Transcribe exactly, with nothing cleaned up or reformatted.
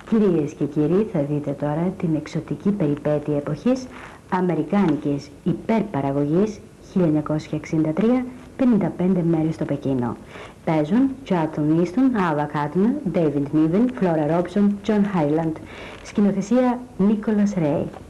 Κυρίες και κύριοι, θα δείτε τώρα την εξωτική περιπέτεια εποχής αμερικάνικης υπερπαραγωγής χίλια εννιακόσια εξήντα τρία, πενήντα πέντε μέρες στο Πεκίνο. Παίζουν Charlton Heston, Ava Gardner, David Niven, Flora Robson, John Hyland. Σκηνοθεσία Nicholas Ray.